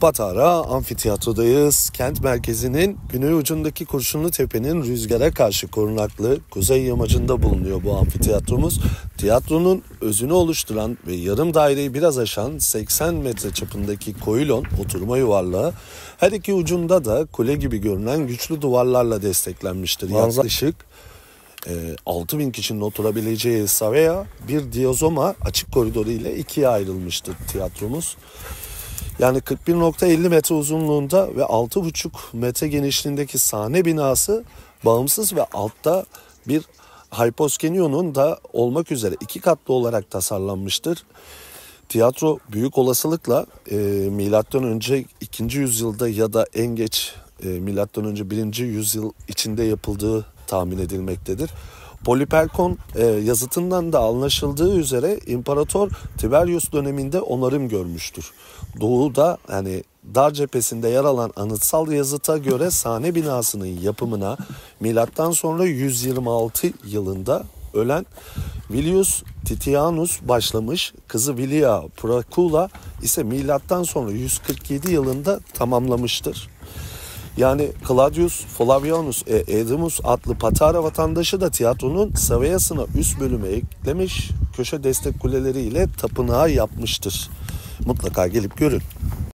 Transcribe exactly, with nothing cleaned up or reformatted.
Patara Amfiteyatrodayız. Kent merkezinin güney ucundaki Kurşunlu Tepe'nin rüzgara karşı korunaklı kuzey yamacında bulunuyor bu amfiteyatromuz. Tiyatronun özünü oluşturan ve yarım daireyi biraz aşan seksen metre çapındaki koilon oturma yuvarlağı her iki ucunda da kule gibi görünen güçlü duvarlarla desteklenmiştir. Yaklaşık e, altı bin kişinin oturabileceği Savea bir diazoma açık koridoru ile ikiye ayrılmıştır tiyatromuz. Yani kırk bir nokta elli metre uzunluğunda ve altı buçuk metre genişliğindeki sahne binası bağımsız ve altta bir hyposkenionun da olmak üzere iki katlı olarak tasarlanmıştır. Tiyatro büyük olasılıkla e, milattan önce ikinci yüzyılda ya da en geç e, milattan önce birinci yüzyıl içinde yapıldığı tahmin edilmektedir. Poliperkon e, yazıtından da anlaşıldığı üzere İmparator Tiberius döneminde onarım görmüştür. Doğuda yani dar cephesinde yer alan anıtsal yazıta göre sahne binasının yapımına milattan sonra yüz yirmi altı yılında ölen Vilius Titianus başlamış, kızı Vilia Procula ise milattan sonra yüz kırk yedi yılında tamamlamıştır. Yani Claudius Flavianus e Edimus adlı Patara vatandaşı da tiyatronun Savea'sına üst bölüme eklemiş, köşe destek kuleleri ile tapınağı yapmıştır. Mutlaka gelip görün.